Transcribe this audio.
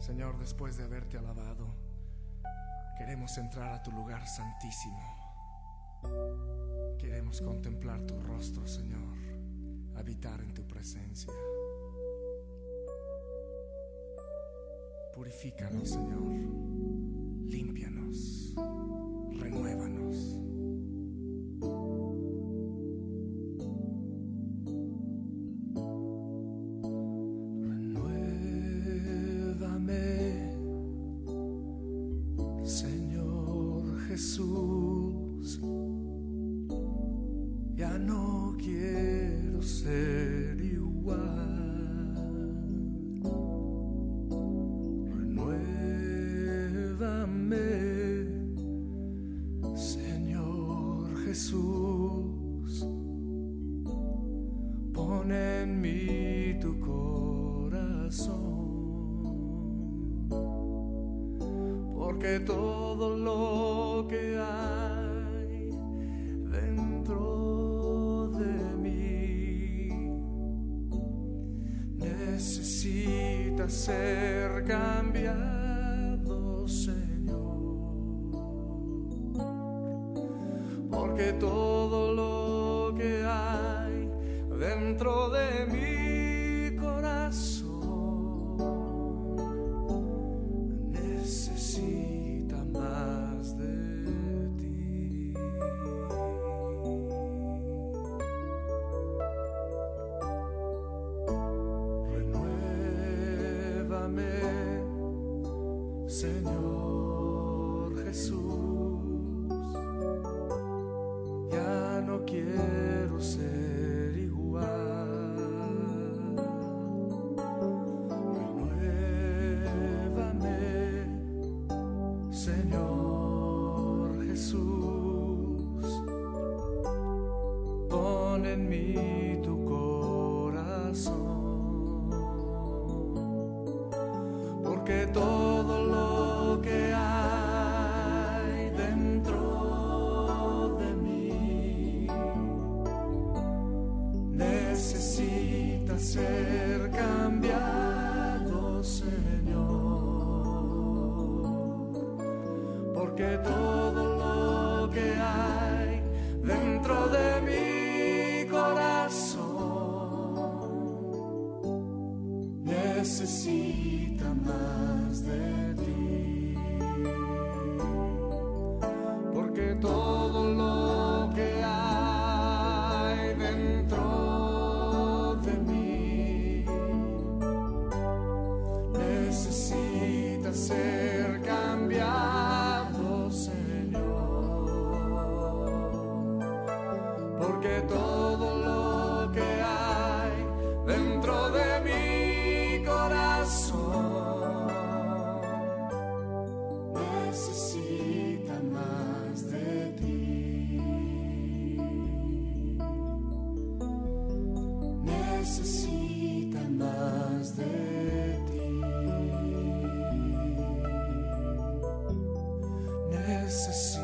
Señor, después de haberte alabado, queremos entrar a tu lugar santísimo. Queremos contemplar tu rostro, Señor, habitar en tu presencia. Purifícanos, Señor, límpianos, renuévanos. Señor Jesús, ya no quiero ser igual. Renuévame, Señor Jesús, pon en mí tu corazón. Porque todo lo que hay dentro de mí necesita ser cambiado, Señor. Porque todo lo que hay dentro de mi corazón necesita más de ti. Renuévame, Señor Jesús, ya no quiero ser igual. Señor Jesús, pon en mí tu corazón. Porque todo lo que hay dentro de mí necesita ser cambiado, Señor. Porque todo lo que hay dentro de mi corazón necesita más de ti. Porque todo lo que hay dentro de mí necesita ser cambiado, Señor. Porque todo lo que hay dentro de mi corazón necesita más de ti. Necesita más de ti. Necesita